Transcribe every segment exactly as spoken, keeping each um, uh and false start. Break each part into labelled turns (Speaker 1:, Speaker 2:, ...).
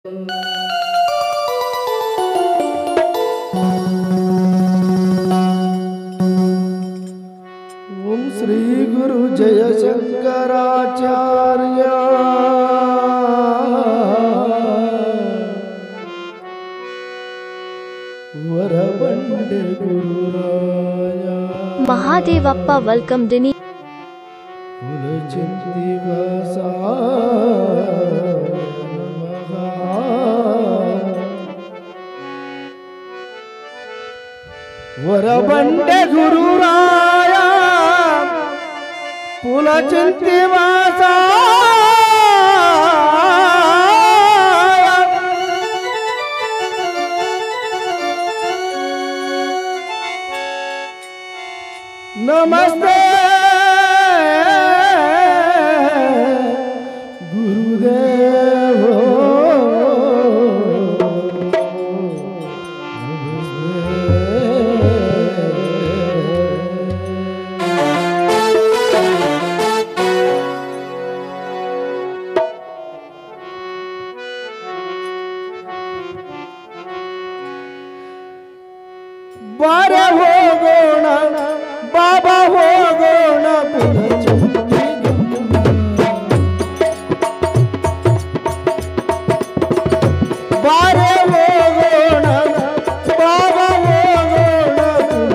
Speaker 1: ओम श्री गुरु जय Shankaracharya वरबंडे गुरुराया
Speaker 2: Mahadevappa welcomed Dini.
Speaker 1: कुलचिंतिवासा वरबंडे गुरुराया कुलचिंतिवासा नमस्ते गुरुदेव बारे हो गोना बाबा हो गोना बारे हो गोना बाबा हो गोना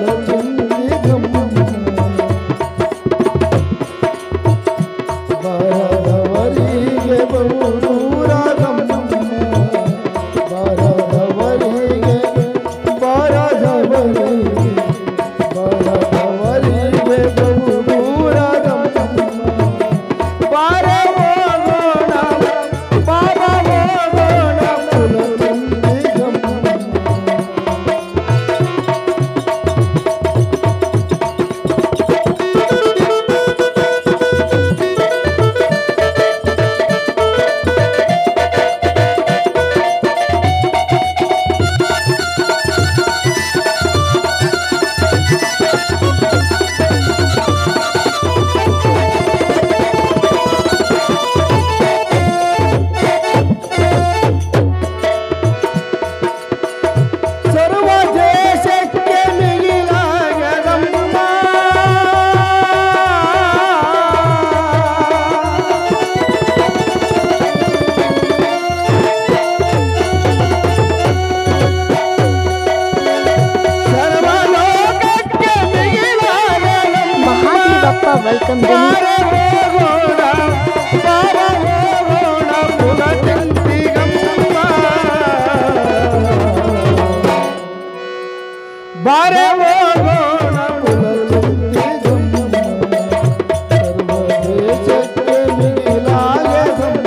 Speaker 1: बारवರಿಗೆ ಬಹುರಾಗಮ್ಮ ಬಾರವರಿಗೆ ಬಾರವರಿಗೆ ಬಾರವರಿಗೆ ಬಹುರಾಗಮ್ಮ ಬಾರೆ ಹೋಗೋಣ ಬಾಬಾ ಹೋಗೋಣ ಕುಲಚಿಂತಿಗಮ್ಮ ಸರ್ವ ದೇಶಕ್ಕೆ ಮಿಗಿಲಾಗದಮ್ಮ ಸರ್ವ ಲೋಕಕ್ಕೆ ಮಿಗಿಲಾಗದಮ್ಮ
Speaker 2: Mahadevappa welcomed Dini.
Speaker 1: ಬಾರೆ ಹೋಗೋಣ ಬಾಬಾ ಹೋಗೋಣ ಕುಲಚಿಂತಿಗಮ್ಮ ಬಾರೆ ಹೋಗೋಣ ಕುಲಚಿಂತಿಗಮ್ಮ ಸರ್ವ ದೇಶಕ್ಕೆ ಮಿಗಿಲಾಗದಮ್ಮ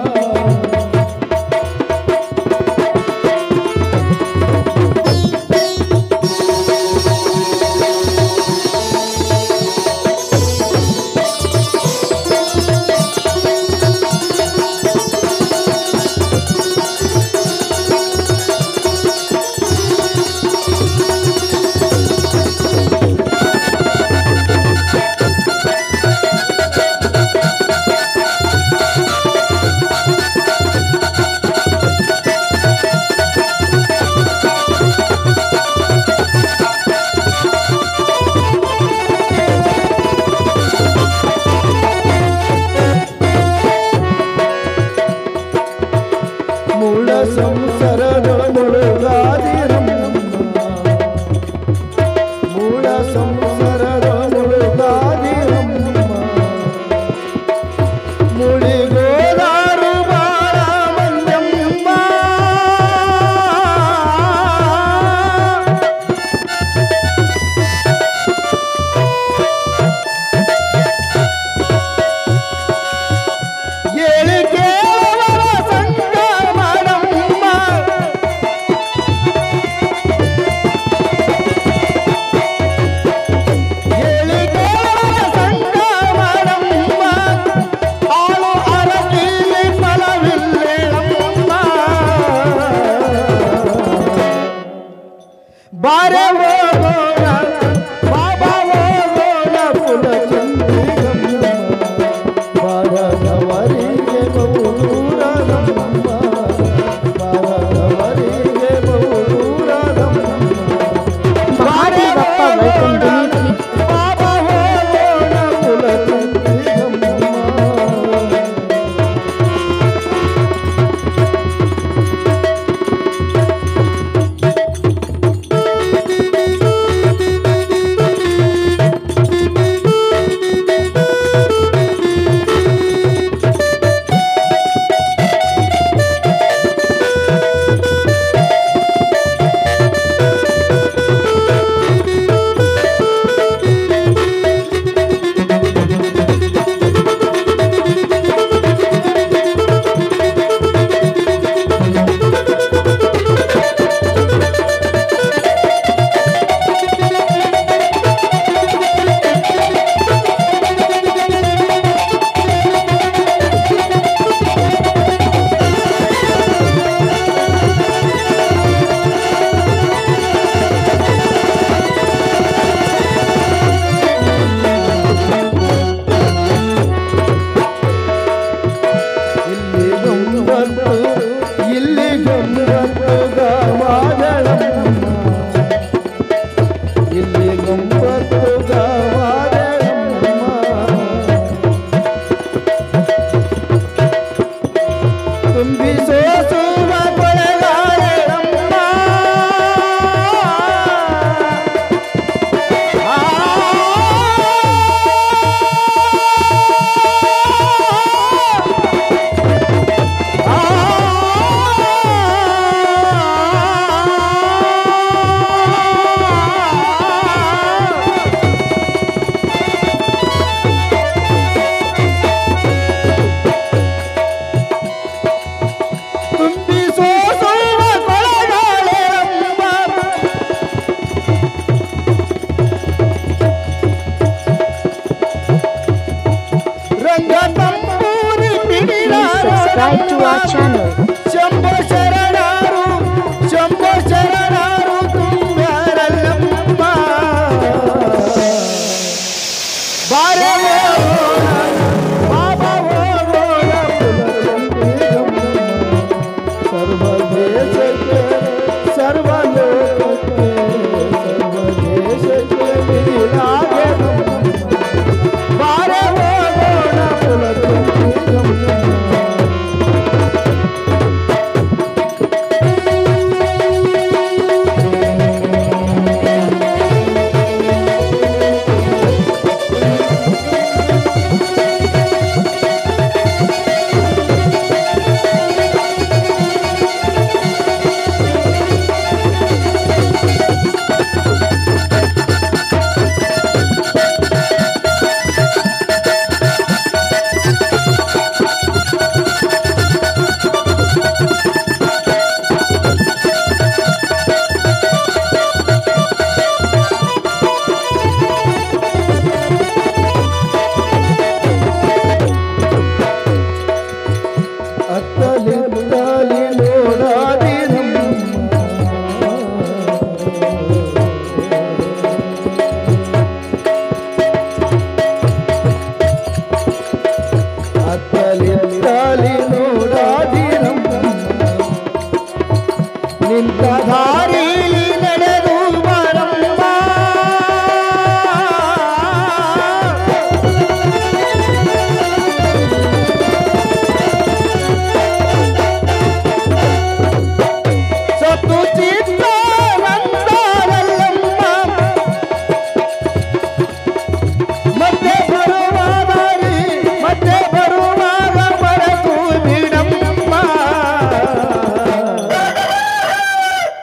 Speaker 1: ಮೂಲ ಸಂಸಾರದ ಮುಳುಗಾದಿರಮ್ಮ ಮೂಲ ಸಂಸಾರದ ಮುಳುಗಾದಿರಮ್ಮ ಮುಳಿಗೋದಾರು ಬಾಳ ಮಂಜಮ್ಮ ಏಳಿ ಕೇವಲ ಸಂಗ ಮಾಡಮ್ಮ ಏಳಿ ಕೇವಲ ಸಂಗ ಮಾಡಮ್ಮ ಆಳು ಅರಗಿಲಿ ಫಲವಿಲ್ಲೇಳಮ್ಮ ಬಾರೆ ಹೋಗೋಣ ಬಾಬಾ ಹೋಗೋಣ ಕುಲಚಿಂತಿಗಮ್ಮ ಬಾರದವರಿಗೆ ಬಹುದೂರದಮ್ಮ ಇಲ್ಲಿ ಗಂಬತ್ತು ಗಾವಾದಳಮ್ಮ ಇಲ್ಲಿ ಗಂಬತ್ತು ಗಾವಾದಳಮ್ಮ ತುಂಬಿಸೋ ಸುವ ಕೊಳಗಾರಳಮ್ಮ ತುಂಬಿಸೋ ಸುವ ಕೊಳಗಾರಳಮ್ಮ ರಂಗ ತಂಬೂರಿ ಪಿಡಿಲಾರ
Speaker 2: Subscribe to our channel.
Speaker 1: ಶಂಭೋ ಶರಣಾರು ಶಂಭೋ ಶರಣಾರು ತುಂಬ್ಯಾರಲ್ಲಮ್ಮ ಬಾರೆ ಬಾಬಾ ಹೋಗೋಣ ಸರ್ವ ದೇಶಕ್ಕೆ ಸರ್ವ ಲೋಕಕ್ಕೆ ಸರ್ವ ದೇಶಕ್ಕೆ ಮಿಗಿಲಾಗೆ ಬಾರೆ ಹೋಗೋಣ ಕುಲತುಂಬಿಗಮ್ಮ ಅತ್ತಲಿ ಮುತ್ತಲಿ ನೋಡಾದಿರಮ್ಮ ಅತ್ತಲಿ ಮುತ್ತಲಿ ನೋಡಾದಿರಮ್ಮ ನಿಂತ ದಾರಿಲಿ ನಡೆದು ಬರಮ್ಮ ಸತ್ತು ಚಿತ್ತ ಬಂದಾರಲ್ಲಮ್ಮ ಮತ್ತೆ ಬರುವಾಗ ಮತ್ತೆ ಬರುವಾಗ ಮರೆತು ಬಿಡಮ್ಮ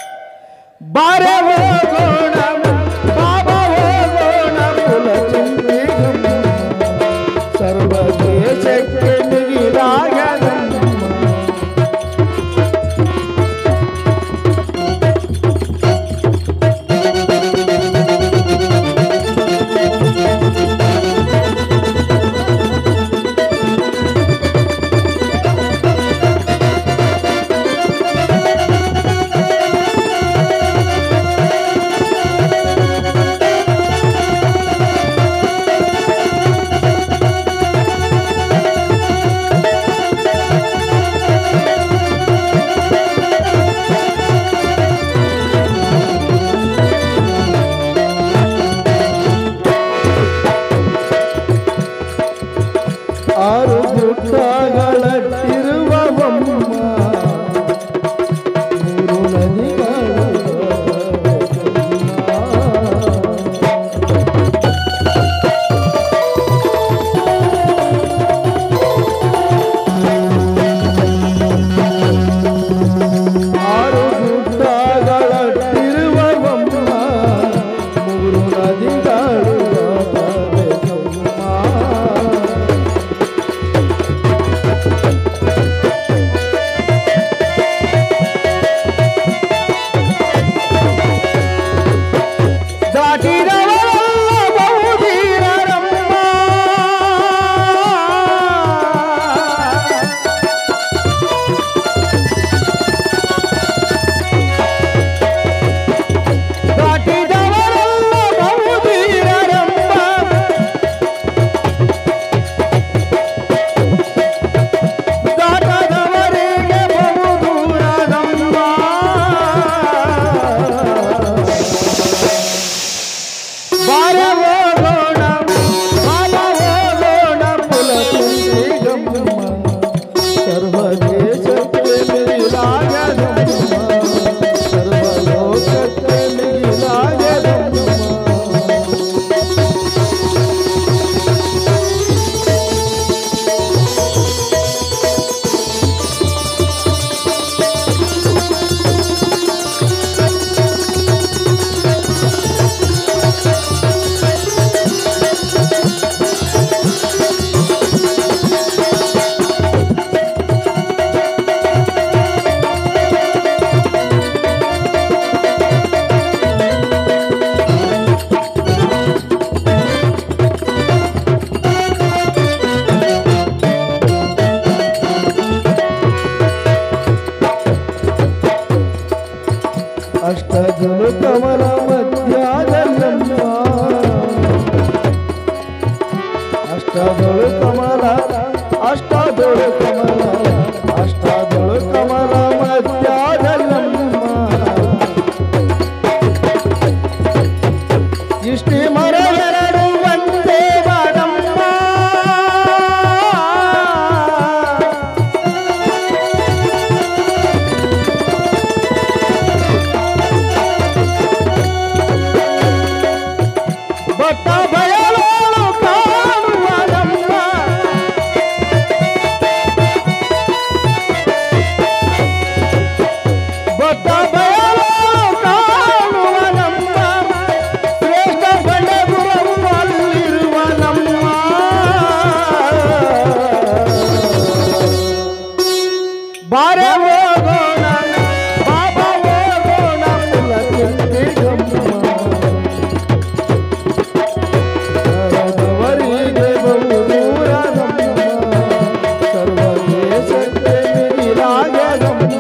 Speaker 1: ಅಷ್ಟದಳು ಕಮಲ ಮಧ್ಯಾದಲ್ಲಮ್ಮ ಅಷ್ಟದಳು ಕಮಲ ಅಷ್ಟದಳು ಕಮಲ ಅಷ್ಟದಳು ಕಮಲ ಮಧ್ಯಾದಲ್ಲಮ್ಮ ಇಷ್ಟೇ ಮರ ಎರಡು ಒಂದೇ ಬಾಡಮ್ಮ ಬಟ್ಟ ಬಯಲು ಕಾಣುವನಮ್ಮ ಬಟ್ಟ ಬಯಲು ಕಾಣುವನಮ್ಮ ಶ್ರೇಷ್ಠ ಬಂಡಗುರವು ಅಲ್ಲಿರುವನಮ್ಮ ಬಾರೆ ಹೋಗೋಣ ಬಾಬಾ ಹೋಗೋಣ ಪುಲಕಿಂದಿಗಮ್ಮ ಸರ್ವರಿಗೆ ಬಹುದೂರದಮ್ಮ ಸರ್ವದೇಶಕ್ಕೆ ಮಿಗಿಲಾಗದಮ್ಮ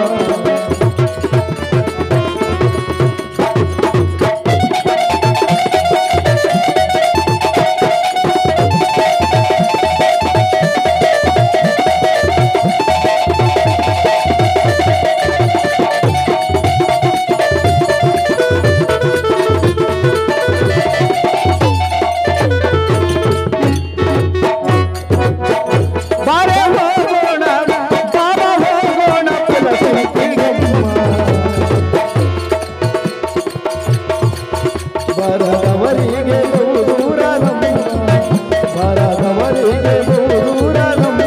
Speaker 1: ಬಾರೆ ಹೋಗೋಣ ಬಾಬಾ ಹೋಗೋಣ ಪುಲಕಿಂದಿಗಮ್ಮ ಬರದವರಿಗೆ ಬಹುದೂರದಮ್ಮ ಬರದವರಿಗೆ ಬಹುದೂರದಮ್ಮ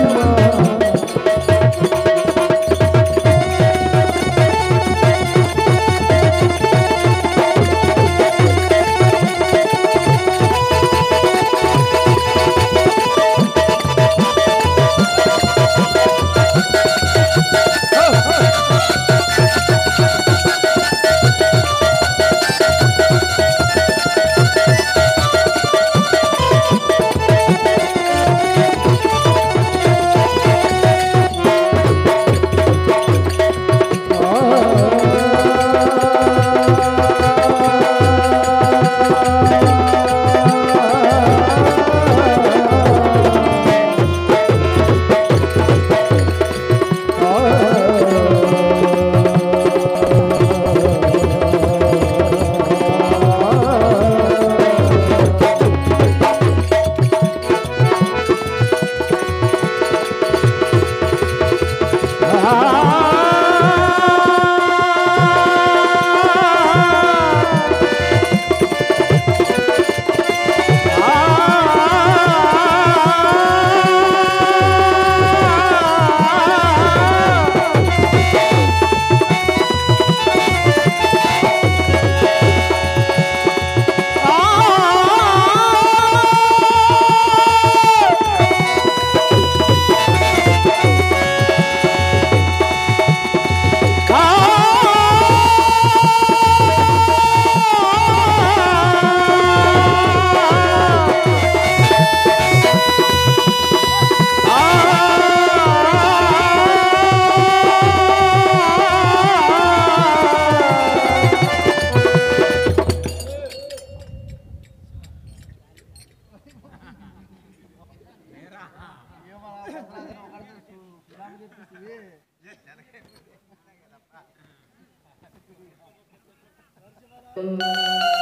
Speaker 3: Thank you.